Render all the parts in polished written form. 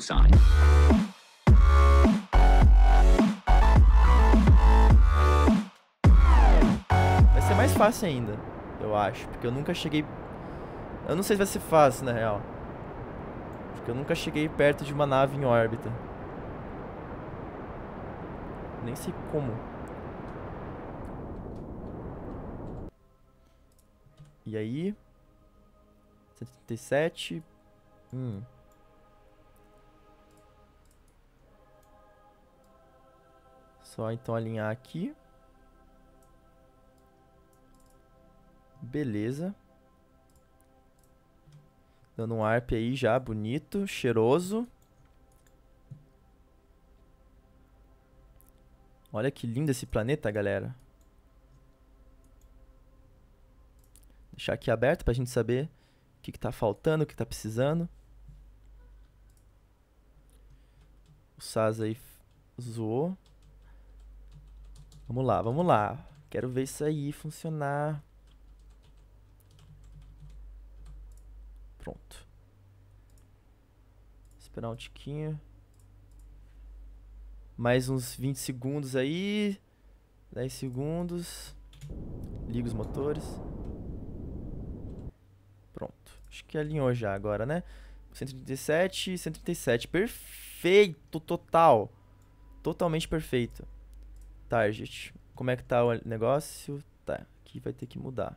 sign. Vai ser mais fácil ainda, eu acho, porque eu nunca cheguei... Eu não sei se vai ser fácil, na real. Porque eu nunca cheguei perto de uma nave em órbita. Nem sei como. E aí? 137. Só então alinhar aqui. Beleza. Dando um warp aí já, bonito, cheiroso. Olha que lindo esse planeta, galera. Deixar aqui aberto pra gente saber o que tá faltando, o que tá precisando. O SAS aí zoou. Vamos lá, vamos lá. Quero ver isso aí funcionar. Pronto. Esperar um tiquinho. Mais uns 20 segundos aí. 10 segundos. Liga os motores. Pronto. Acho que alinhou já agora, né? 137, 137. Perfeito, total. Totalmente perfeito. Target. Como é que tá o negócio? Tá, aqui vai ter que mudar.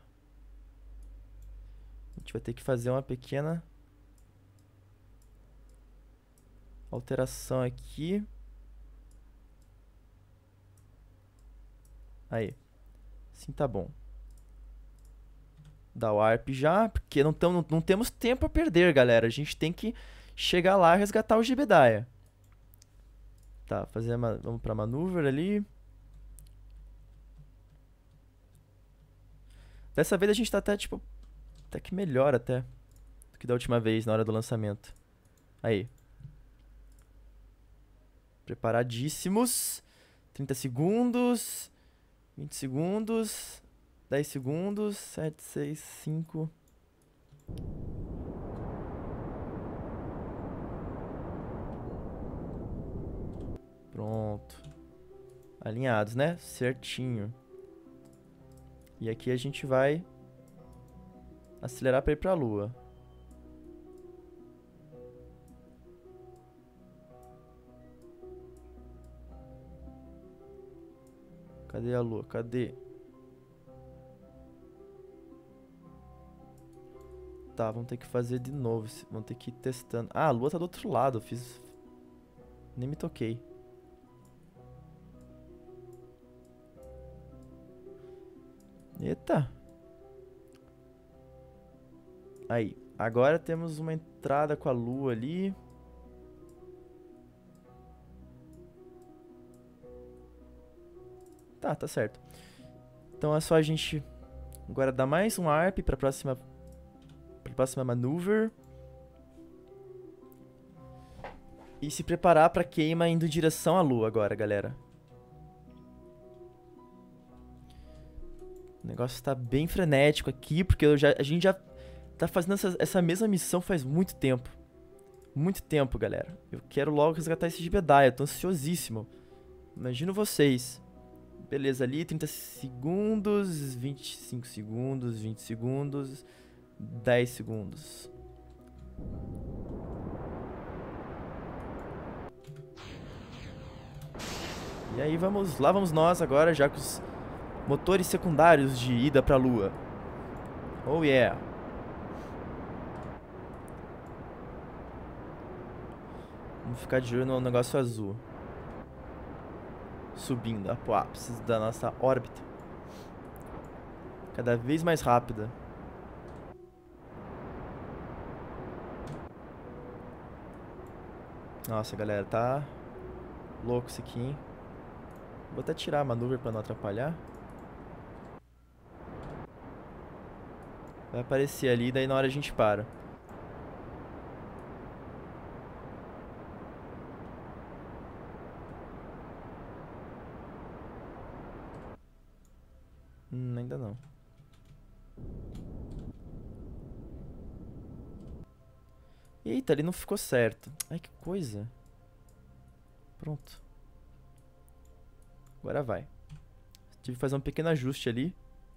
A gente vai ter que fazer uma pequena alteração aqui. Aí. Assim tá bom. Dá o warp já, porque não temos tempo a perder, galera. A gente tem que chegar lá e resgatar o Jebediah. Tá, vamos pra maneuver ali. Dessa vez a gente tá até, tipo, até que melhor até do que da última vez, na hora do lançamento. Aí. Preparadíssimos. 30 segundos. 20 segundos. 10 segundos. 7, 6, 5. Pronto. Alinhados, né? Certinho. E aqui a gente vai acelerar para ir para a Lua. Cadê a Lua? Cadê? Tá, vamos ter que fazer de novo. Vamos ter que ir testando. Ah, a Lua tá do outro lado. Eu fiz... Nem me toquei. Eita. Aí. Agora temos uma entrada com a Lua ali. Tá certo. Então é só a gente agora dar mais um ARP pra próxima maneuver. E se preparar pra queima indo em direção à Lua agora, galera. O negócio tá bem frenético aqui, porque a gente já tá fazendo essa mesma missão faz muito tempo. Muito tempo, galera. Eu quero logo resgatar esse Jebediah, eu tô ansiosíssimo. Imagino vocês. Beleza, ali, 30 segundos, 25 segundos, 20 segundos, 10 segundos. E aí lá vamos nós agora, já com os motores secundários de ida pra Lua. Oh yeah. Vamos ficar de olho no negócio azul. Subindo pro ápice da nossa órbita. Cada vez mais rápida. Nossa, galera, tá louco isso aqui, hein? Vou até tirar a maneuver pra não atrapalhar. Vai aparecer ali, daí na hora a gente para. Ainda não. Eita, ali não ficou certo. Ai, que coisa. Pronto. Agora vai. Tive que fazer um pequeno ajuste ali.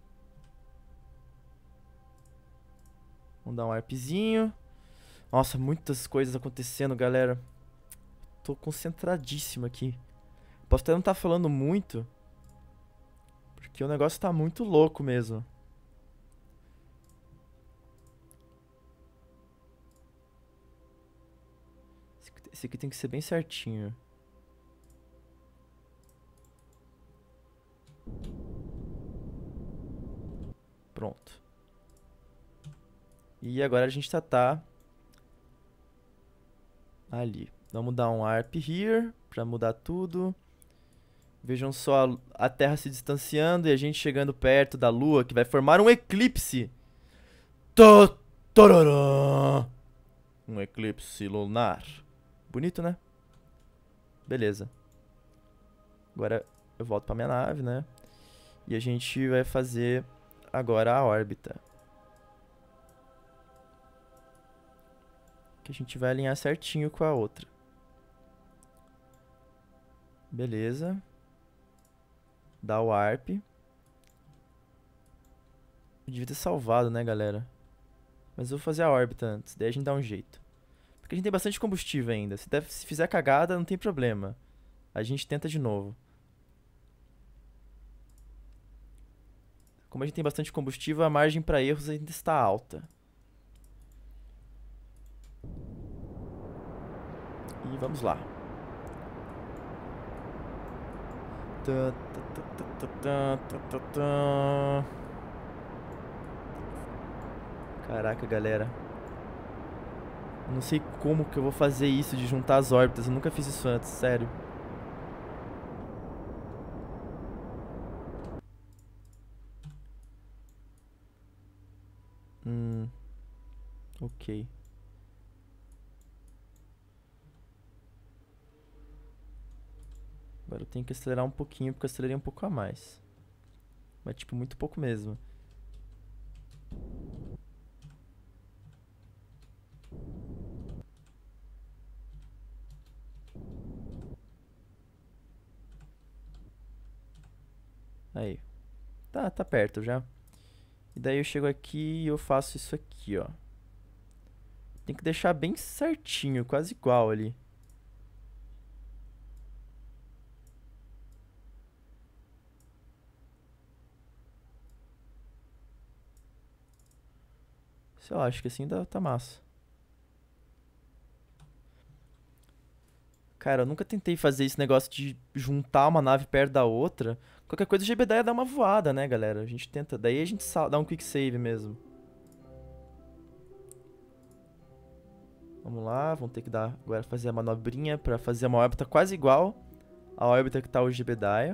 Vamos dar um warpzinho. Nossa, muitas coisas acontecendo, galera. Tô concentradíssimo aqui. Posso até não estar falando muito, porque o negócio tá muito louco mesmo. Esse aqui tem que ser bem certinho. Pronto. E agora a gente tá ali. Vamos dar um warp here pra mudar tudo. Vejam só a Terra se distanciando e a gente chegando perto da Lua, que vai formar um eclipse. Um eclipse lunar. Bonito, né? Beleza. Agora eu volto pra minha nave, né? E a gente vai fazer agora a órbita. Que a gente vai alinhar certinho com a outra. Beleza. Dá o warp. Eu devia ter salvado, né, galera? Mas eu vou fazer a órbita antes, daí a gente dá um jeito. Porque a gente tem bastante combustível ainda. Se fizer cagada, não tem problema. A gente tenta de novo. Como a gente tem bastante combustível, a margem para erros ainda está alta. E vamos lá. Caraca, galera. Eu não sei como que eu vou fazer isso de juntar as órbitas. Eu nunca fiz isso antes, sério. Ok. Agora eu tenho que acelerar um pouquinho, porque eu acelerei um pouco a mais. Mas tipo, muito pouco mesmo. Aí. Tá perto já. E daí eu chego aqui e eu faço isso aqui, ó. Tem que deixar bem certinho, quase igual ali. Sei lá, acho que assim tá massa. Cara, eu nunca tentei fazer esse negócio de juntar uma nave perto da outra. Qualquer coisa o GBDA dá uma voada, né, galera? A gente tenta. Daí a gente dá um quick save mesmo. Vamos lá, vamos ter que dar agora fazer a manobrinha pra fazer uma órbita quase igual à órbita que tá o GBDA.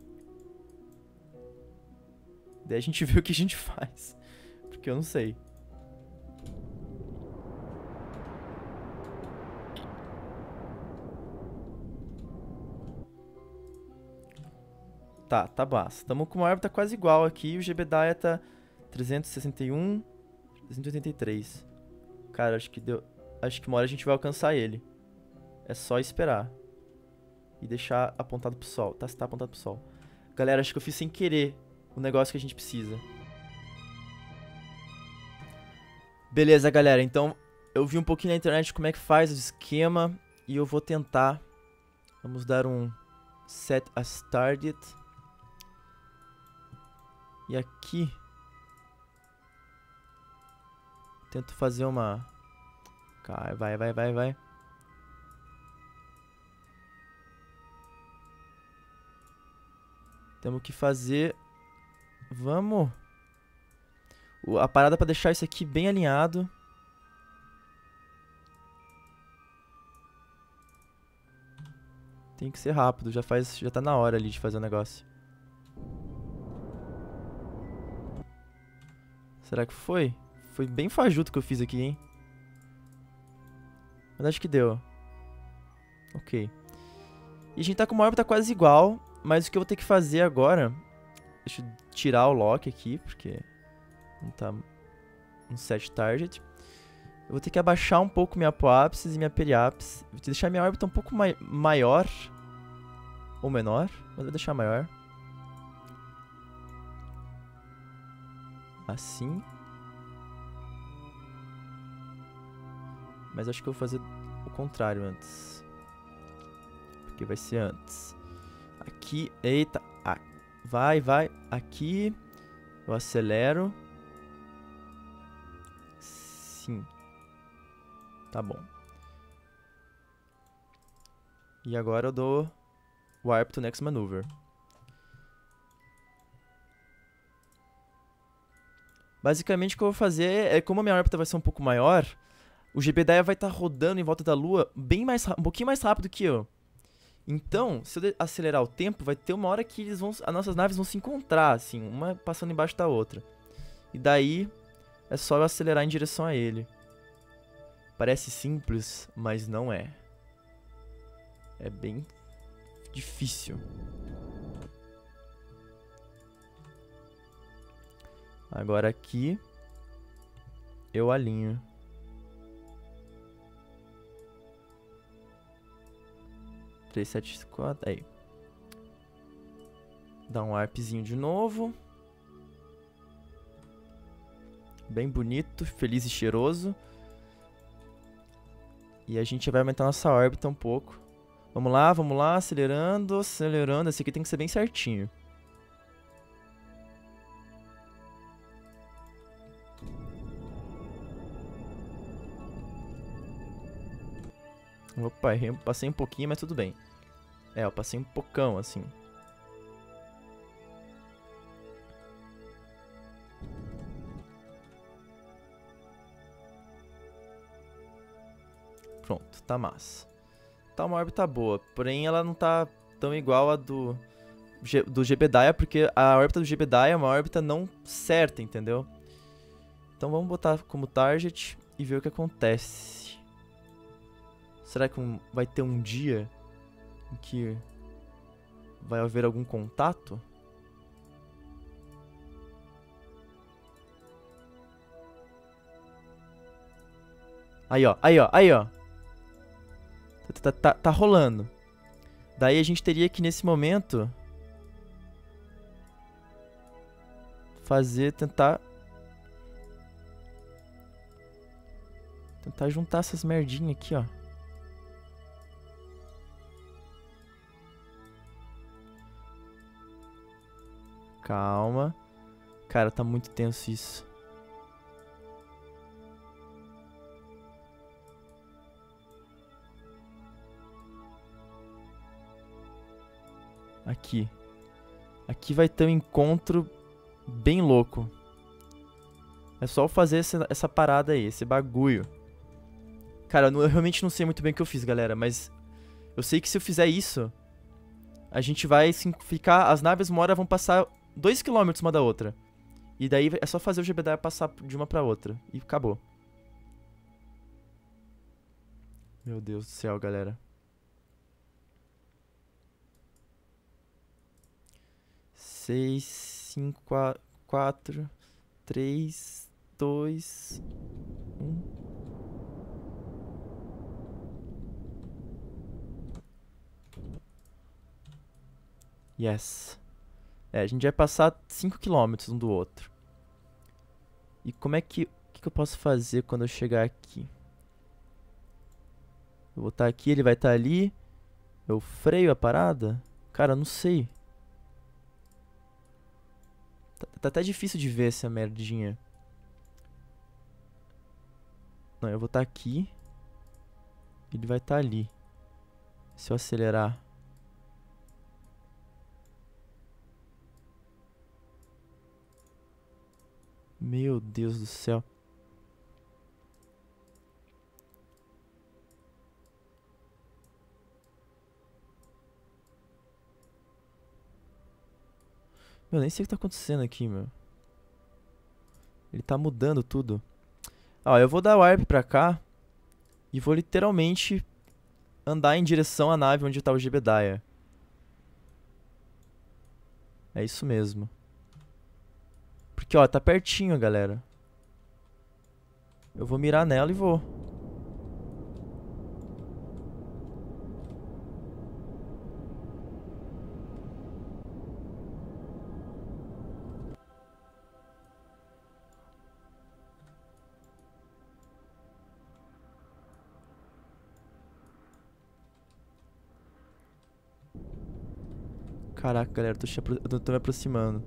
Daí a gente vê o que a gente faz. Porque eu não sei. Tá massa. Tamo com uma órbita quase igual aqui. O GBDA tá 361, 383. Cara, acho que deu. Acho que uma hora a gente vai alcançar ele. É só esperar. E deixar apontado pro sol. Tá apontado pro sol. Galera, acho que eu fiz sem querer o negócio que a gente precisa. Beleza, galera. Então, eu vi um pouquinho na internet como é que faz o esquema. E eu vou tentar. Vamos dar um set as target. E aqui tento fazer uma... Vai. Temos que fazer... Vamos. A parada pra deixar isso aqui bem alinhado. Tem que ser rápido, já tá na hora ali de fazer o negócio. Será que foi? Foi bem fajuto que eu fiz aqui, hein? Mas acho que deu. Ok. E a gente tá com uma órbita quase igual, mas o que eu vou ter que fazer agora... Deixa eu tirar o lock aqui, porque não tá no set target. Eu vou ter que abaixar um pouco minha apoapsis e minha periapsis. Vou deixar minha órbita um pouco maior. Ou menor, mas vou deixar maior. Assim. Mas acho que eu vou fazer o contrário antes. Porque vai ser antes. Aqui, eita. Ah, vai. Aqui. Eu acelero. Sim. Tá bom. E agora eu dou Warp to Next Maneuver. Basicamente o que eu vou fazer é, como a minha órbita vai ser um pouco maior, o Jebediah vai estar rodando em volta da Lua um pouquinho mais rápido que eu. Então, se eu acelerar o tempo, vai ter uma hora que as nossas naves vão se encontrar, assim, uma passando embaixo da outra. E daí, é só eu acelerar em direção a ele. Parece simples, mas não é. É bem difícil. Agora aqui, eu alinho. Três, sete, quatro, aí. Dá um warpzinho de novo. Bem bonito, feliz e cheiroso. E a gente vai aumentar nossa órbita um pouco. Vamos lá, acelerando. Esse aqui tem que ser bem certinho. Opa, passei um pouquinho, mas tudo bem. É, eu passei um pocão, assim. Pronto, tá massa. Tá uma órbita boa, porém ela não tá tão igual a do Jebediah, porque a órbita do Jebediah é uma órbita não certa, entendeu? Então vamos botar como target e ver o que acontece. Será que vai ter um dia em que vai haver algum contato? Aí, ó. Tá rolando. Daí a gente teria que, nesse momento, tentar juntar essas merdinhas aqui, ó. Calma. Cara, tá muito tenso isso. Aqui. Aqui vai ter um encontro bem louco. É só eu fazer essa parada aí, esse bagulho. Cara, eu realmente não sei muito bem o que eu fiz, galera, mas eu sei que se eu fizer isso, a gente vai ficar... As naves uma hora vão passar 2 km uma da outra. E daí é só fazer o Jebediah passar de uma pra outra. E acabou. Meu Deus do céu, galera. 6, 5, 4, 3, 2, 1. Yes. É, a gente vai passar 5 km um do outro. E como é que... O que eu posso fazer quando eu chegar aqui? Eu vou estar aqui, ele vai estar ali. Eu freio a parada? Cara, eu não sei. Tá até difícil de ver essa merdinha. Não, eu vou estar aqui. Ele vai estar ali. Se eu acelerar... Meu Deus do céu. Meu, nem sei o que tá acontecendo aqui, meu. Ele tá mudando tudo. Ó, eu vou dar warp pra cá. E vou literalmente andar em direção à nave onde tá o Jebediah. É isso mesmo. Porque, ó, tá pertinho, galera. Eu vou mirar nela e vou. Caraca, galera, eu tô me aproximando.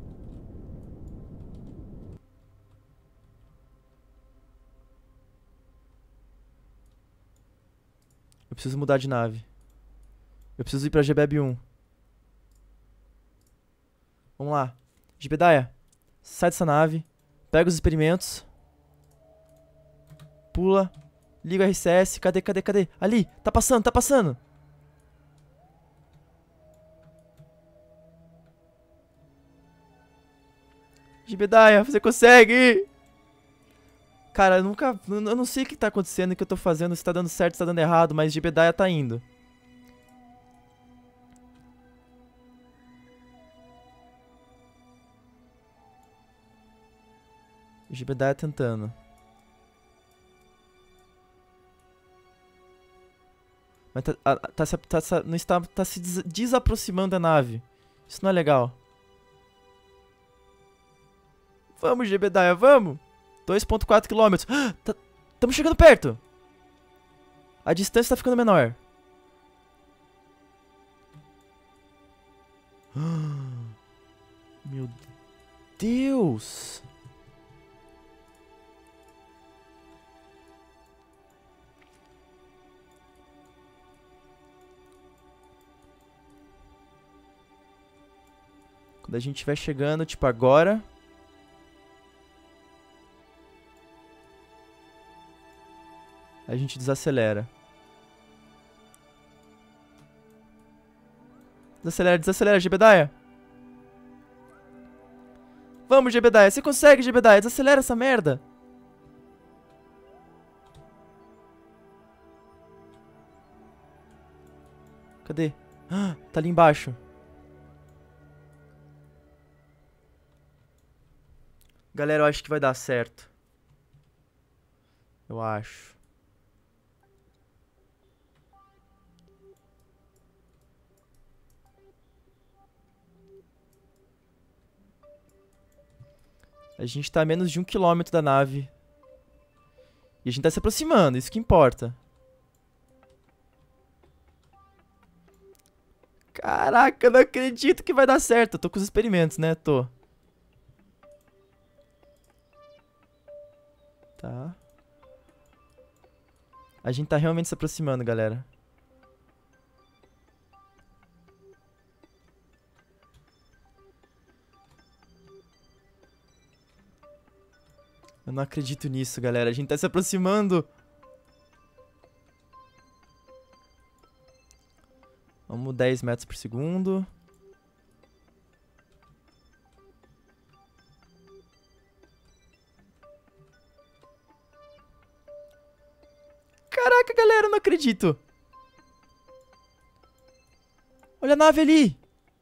Eu preciso mudar de nave. Eu preciso ir pra Gebeb 1. Vamos lá. Jebediah, sai dessa nave. Pega os experimentos. Pula. Liga o RCS. Cadê? Ali! Tá passando! Jebediah, você consegue! Cara, eu não sei o que tá acontecendo, o que eu tô fazendo, se tá dando certo, se tá dando errado, mas Jebediah tá indo. Jebediah tentando. Mas tá se desaproximando da nave. Isso não é legal. Vamos, Jebediah, vamos! 2,4 km. Estamos chegando perto. A distância tá ficando menor. Meu Deus. Quando a gente estiver chegando, tipo agora... A gente desacelera. Desacelera, Jebediah. Vamos, Jebediah. Você consegue, Jebediah. Desacelera essa merda. Cadê? Tá ali embaixo. Galera, eu acho que vai dar certo. Eu acho. A gente tá a menos de 1 km da nave. E a gente tá se aproximando, isso que importa. Caraca, eu não acredito que vai dar certo. Eu tô com os experimentos, né? Tô. Tá. A gente tá realmente se aproximando, galera. Eu não acredito nisso, galera. A gente tá se aproximando. Vamos 10 metros por segundo. Caraca, galera, eu não acredito. Olha a nave ali.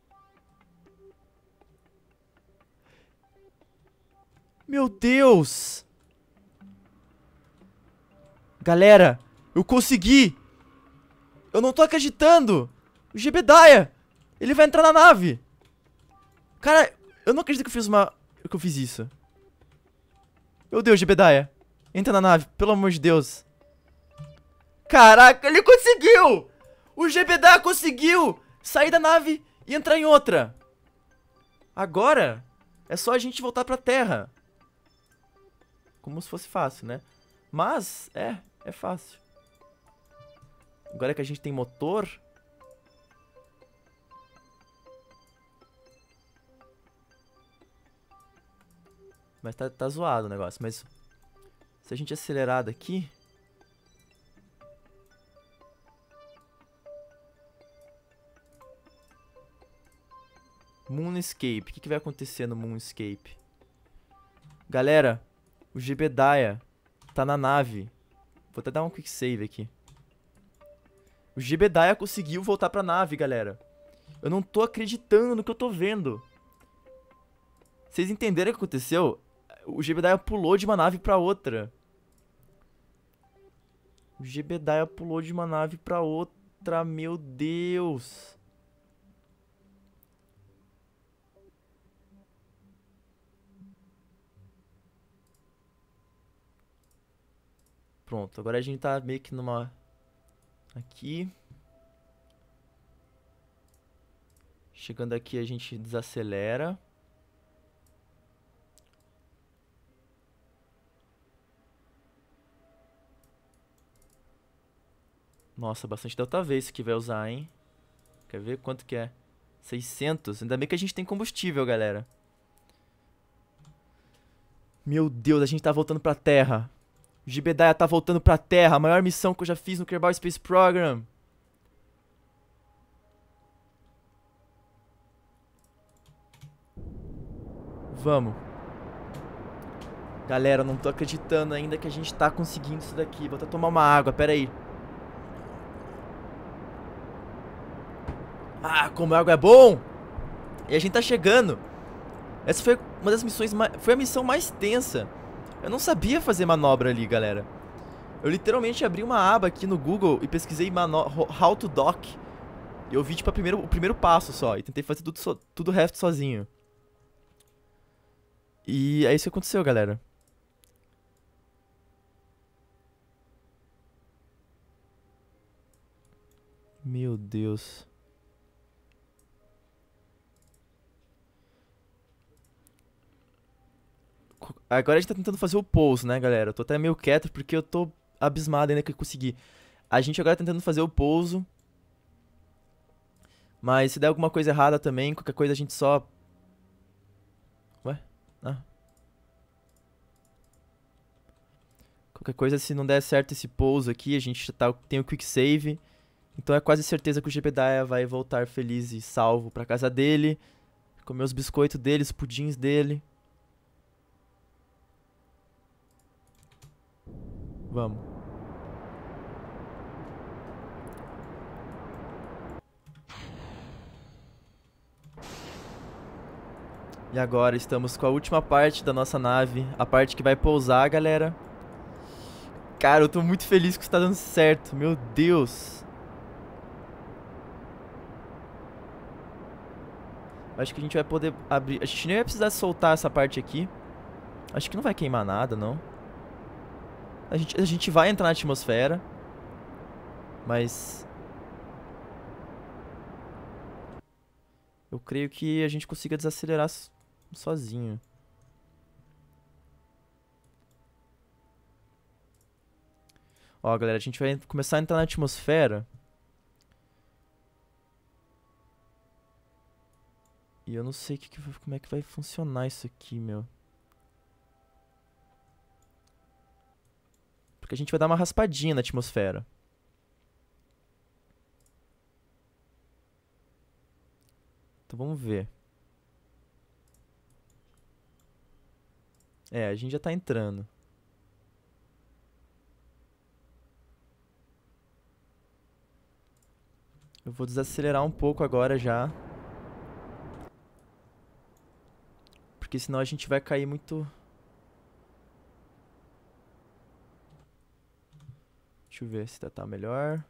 Meu Deus. Galera, eu consegui. Eu não tô acreditando. O Jebediah, ele vai entrar na nave. Cara, eu não acredito que eu fiz isso. Meu Deus, Jebediah. Entra na nave, pelo amor de Deus. Caraca, ele conseguiu. O Jebediah conseguiu sair da nave e entrar em outra. Agora é só a gente voltar pra Terra. Como se fosse fácil, né? Mas, é fácil. Agora que a gente tem motor... Mas tá zoado o negócio. Mas se a gente acelerar daqui... Moonscape. O que vai acontecer no Moonscape? Galera, o Jebediah tá na nave. Vou até dar um quick save aqui. O Jebediah conseguiu voltar pra nave, galera. Eu não tô acreditando no que eu tô vendo. Vocês entenderam o que aconteceu? O Jebediah pulou de uma nave pra outra. O Jebediah pulou de uma nave pra outra, meu Deus. Pronto, agora a gente tá meio que numa... Aqui. Chegando aqui a gente desacelera. Nossa, bastante delta V isso que vai usar, hein? Quer ver quanto que é? 600. Ainda bem que a gente tem combustível, galera. Meu Deus, a gente tá voltando pra Terra. O Jebediah tá voltando pra Terra. A maior missão que eu já fiz no Kerbal Space Program. Vamos. Galera, eu não tô acreditando ainda que a gente tá conseguindo isso daqui. Vou até tomar uma água, pera aí. Ah, como a água é bom! E a gente tá chegando. Essa foi uma das missões mais... Foi a missão mais tensa. Eu não sabia fazer manobra ali, galera. Eu literalmente abri uma aba aqui no Google e pesquisei How to Dock. E eu vi, tipo, o primeiro passo só. E tentei fazer tudo o resto sozinho. E é isso que aconteceu, galera. Meu Deus. Agora a gente tá tentando fazer o pouso, né, galera? Eu tô até meio quieto porque eu tô abismado ainda que eu consegui. A gente agora tá tentando fazer o pouso. Mas se der alguma coisa errada também, qualquer coisa a gente só... Ué? Ah. Qualquer coisa, se não der certo esse pouso aqui, a gente tem o quick save. Então é quase certeza que o Jebediah vai voltar feliz e salvo pra casa dele. Comer os biscoitos dele, os pudins dele. Vamos. E agora estamos com a última parte da nossa nave. A parte que vai pousar, galera. Cara, eu tô muito feliz que isso tá dando certo. Meu Deus. Acho que a gente vai poder abrir... A gente nem vai precisar soltar essa parte aqui. Acho que não vai queimar nada, não. A gente vai entrar na atmosfera. Mas... eu creio que a gente consiga desacelerar sozinho. Ó, galera, a gente vai começar a entrar na atmosfera. E eu não sei como é que vai funcionar isso aqui, meu. Porque a gente vai dar uma raspadinha na atmosfera. Então vamos ver. É, a gente já tá entrando. Eu vou desacelerar um pouco agora já. Porque senão a gente vai cair muito... Deixa eu ver se tá melhor.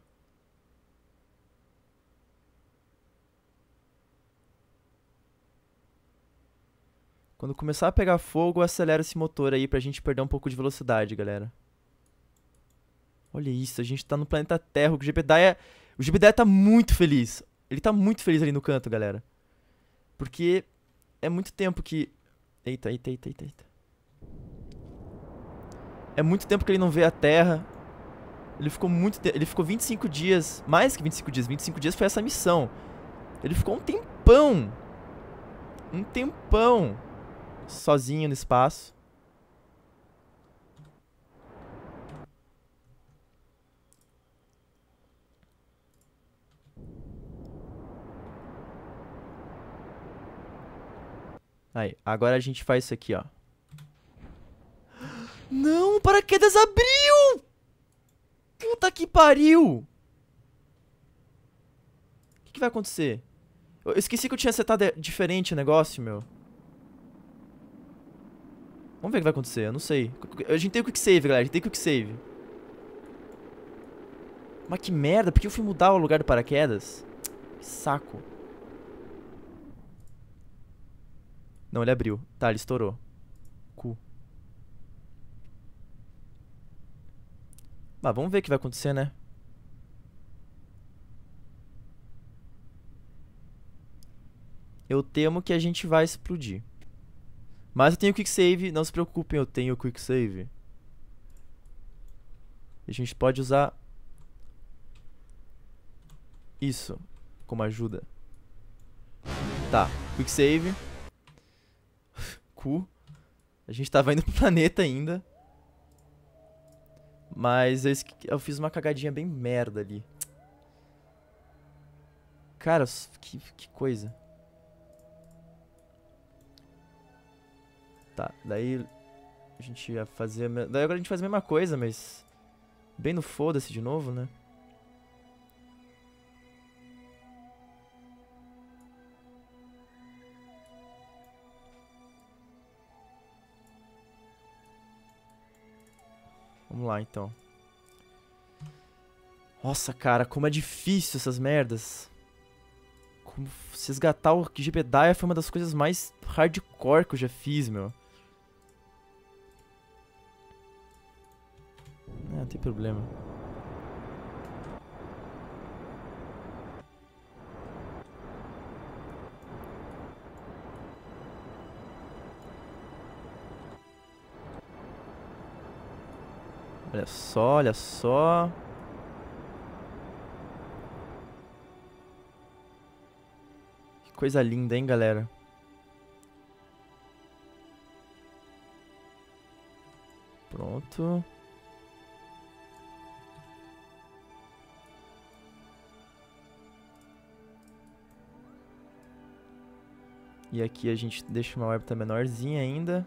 Quando começar a pegar fogo, acelera esse motor aí pra gente perder um pouco de velocidade, galera. Olha isso, a gente tá no planeta Terra. O Jebediah tá muito feliz. Ele tá muito feliz ali no canto, galera. Porque é muito tempo que... Eita. É muito tempo que ele não vê a Terra. Ele ficou 25 dias, mais que 25 dias. 25 dias foi essa missão. Ele ficou um tempão. Um tempão. Sozinho no espaço. Aí, agora a gente faz isso aqui, ó. Não, o paraquedas abriu! Puta que pariu! O que vai acontecer? Eu esqueci que eu tinha setado diferente o negócio, meu. Vamos ver o que vai acontecer, eu não sei. A gente tem o quick save, galera, a gente tem quick save. Mas que merda, por que eu fui mudar o lugar do paraquedas? Que saco. Não, ele abriu. Tá, ele estourou. Cu. Mas vamos ver o que vai acontecer, né? Eu temo que a gente vai explodir. Mas eu tenho Quick Save, não se preocupem, eu tenho Quick Save. A gente pode usar isso como ajuda. Tá, Quick Save. Cu. A gente tava indo pro planeta ainda. Mas eu fiz uma cagadinha bem merda ali. Cara, que coisa. Tá, daí a gente ia fazer... Daí agora a gente faz a mesma coisa, mas... Bem no foda-se de novo, né? Vamos lá, então. Nossa, cara, como é difícil essas merdas. Como resgatar o Jebediah foi uma das coisas mais hardcore que eu já fiz, meu. Não tem problema. Olha só, olha só. Que coisa linda, hein, galera. Pronto. E aqui a gente deixa uma órbita menorzinha ainda.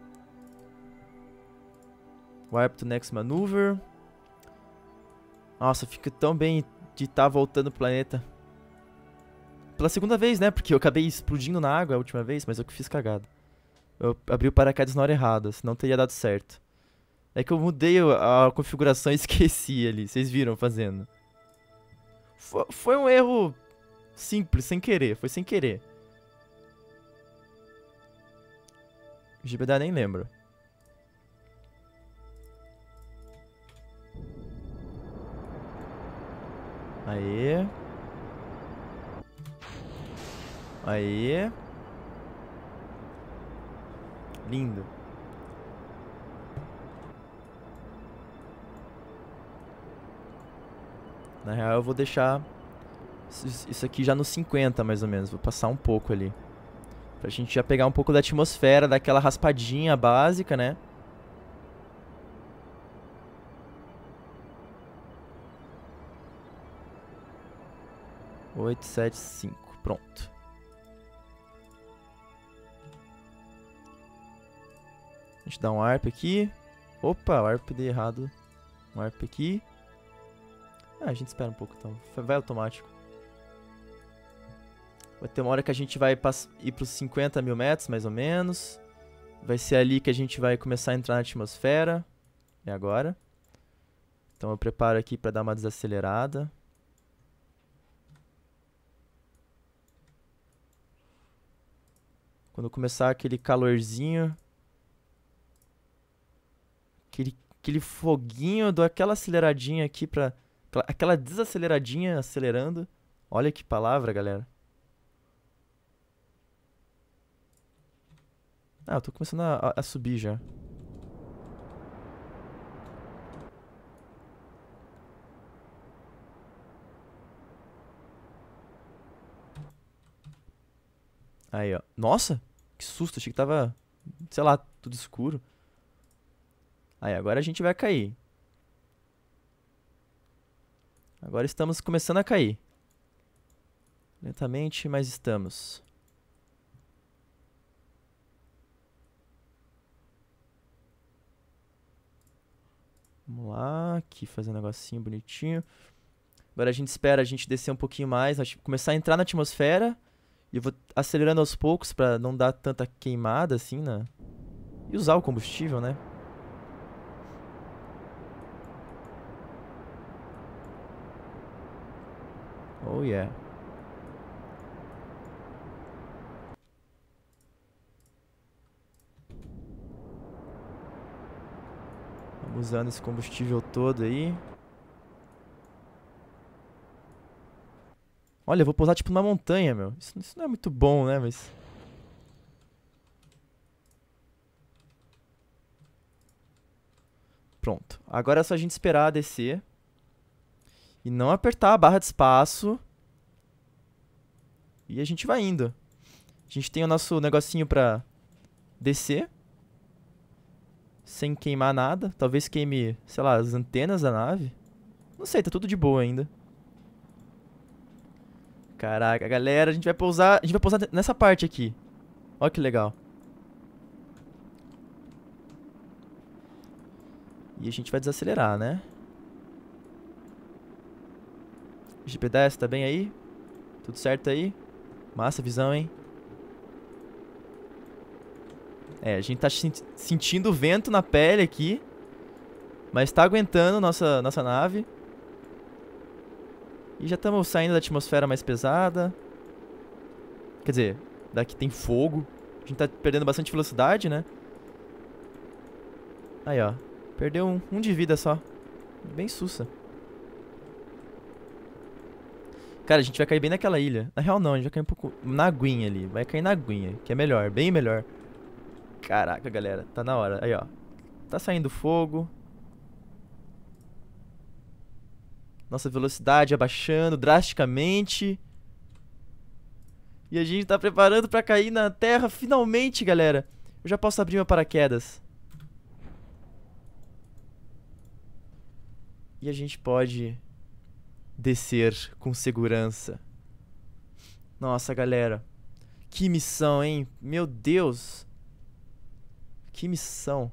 Warp to next maneuver. Nossa, fica tão bem de estar voltando pro planeta. Pela segunda vez, né? Porque eu acabei explodindo na água a última vez, mas eu que fiz cagada. Eu abri o paraquedas na hora errada, senão teria dado certo. É que eu mudei a configuração e esqueci ali. Vocês viram fazendo. Foi um erro simples, sem querer. Foi sem querer. Gibeda nem lembro. Aê. Aê. Lindo. Na real eu vou deixar isso aqui já no 50 mais ou menos. Vou passar um pouco ali. Pra gente já pegar um pouco da atmosfera, daquela raspadinha básica, né? Oito, sete, cinco. Pronto. A gente dá um warp aqui. Opa, warp dei errado. Um warp aqui. Ah, a gente espera um pouco então. Vai automático. Vai ter uma hora que a gente vai ir pros 50 mil metros, mais ou menos. Vai ser ali que a gente vai começar a entrar na atmosfera. É agora. Então eu preparo aqui pra dar uma desacelerada. Quando começar aquele calorzinho. Aquele foguinho, eu dou aquela aceleradinha aqui pra... Aquela desaceleradinha acelerando. Olha que palavra, galera. Ah, eu tô começando a subir já. Aí, ó. Nossa! Que susto, achei que tava, sei lá, tudo escuro. Aí, agora a gente vai cair. Agora estamos começando a cair. Lentamente, mas estamos. Vamos lá, aqui fazer um negocinho bonitinho. Agora a gente espera a gente descer um pouquinho mais, começar a entrar na atmosfera. E eu vou acelerando aos poucos pra não dar tanta queimada assim, né? E usar o combustível, né? Oh yeah. Vamos usando esse combustível todo aí. Olha, eu vou pousar tipo numa montanha, meu. Isso não é muito bom, né, mas... Pronto. Agora é só a gente esperar descer. E não apertar a barra de espaço. E a gente vai indo. A gente tem o nosso negocinho pra descer. Sem queimar nada. Talvez queime, sei lá, as antenas da nave. Não sei, tá tudo de boa ainda. Caraca, galera, a gente vai pousar nessa parte aqui. Olha que legal. E a gente vai desacelerar, né? GPS, tá bem aí? Tudo certo aí? Massa visão, hein? É, a gente tá sentindo o vento na pele aqui. Mas tá aguentando nossa nave. E já estamos saindo da atmosfera mais pesada. Quer dizer, daqui tem fogo. A gente tá perdendo bastante velocidade, né? Aí, ó. Perdeu um de vida só. Bem sussa. Cara, a gente vai cair bem naquela ilha. Na real não, a gente vai cair um pouco na aguinha ali. Vai cair na aguinha, que é melhor, bem melhor. Caraca, galera, tá na hora. Aí, ó. Tá saindo fogo. Nossa velocidade abaixando drasticamente. E a gente tá preparando pra cair na terra finalmente, galera. Eu já posso abrir meu paraquedas. E a gente pode descer com segurança. Nossa, galera. Que missão, hein? Meu Deus. Que missão.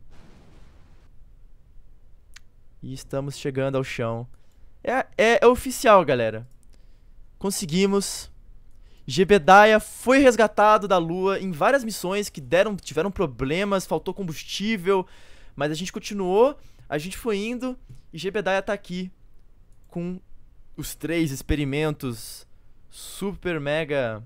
E estamos chegando ao chão. É oficial, galera. Conseguimos. Jebediah foi resgatado da Lua em várias missões que tiveram problemas, faltou combustível, mas a gente continuou, a gente foi indo e Jebediah tá aqui com os 3 experimentos super mega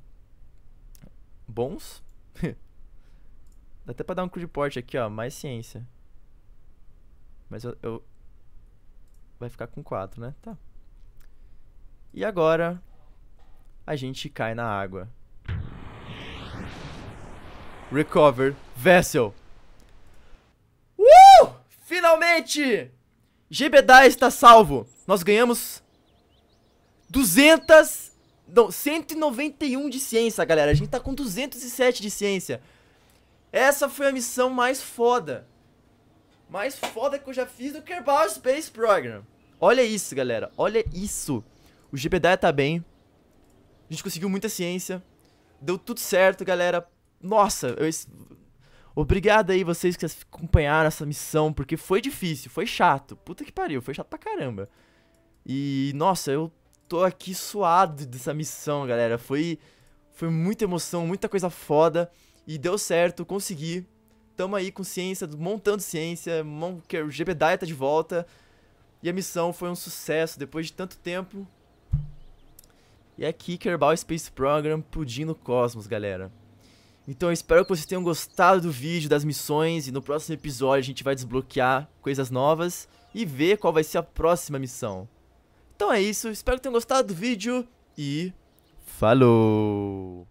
bons. Dá até pra dar um crew report aqui, ó, mais ciência. Mas eu vai ficar com 4, né? Tá. E agora a gente cai na água. Recover Vessel. Finalmente! Jebediah está salvo. Nós ganhamos 191 de ciência, galera. A gente tá com 207 de ciência. Essa foi a missão mais foda. Mais foda que eu já fiz no Kerbal Space Program. Olha isso, galera. Olha isso. O Jebediah tá bem. A gente conseguiu muita ciência. Deu tudo certo, galera. Nossa, obrigado aí vocês que acompanharam essa missão, porque foi difícil, foi chato. Puta que pariu, foi chato pra caramba. E, nossa, eu tô aqui suado dessa missão, galera. Foi muita emoção, muita coisa foda. E deu certo, consegui. Tamo aí com ciência, montando ciência. O Jebediah tá de volta. E a missão foi um sucesso depois de tanto tempo. E aqui, Kerbal Space Program, pudindo o cosmos, galera. Então eu espero que vocês tenham gostado do vídeo, das missões. E no próximo episódio a gente vai desbloquear coisas novas e ver qual vai ser a próxima missão. Então é isso, espero que tenham gostado do vídeo e falou!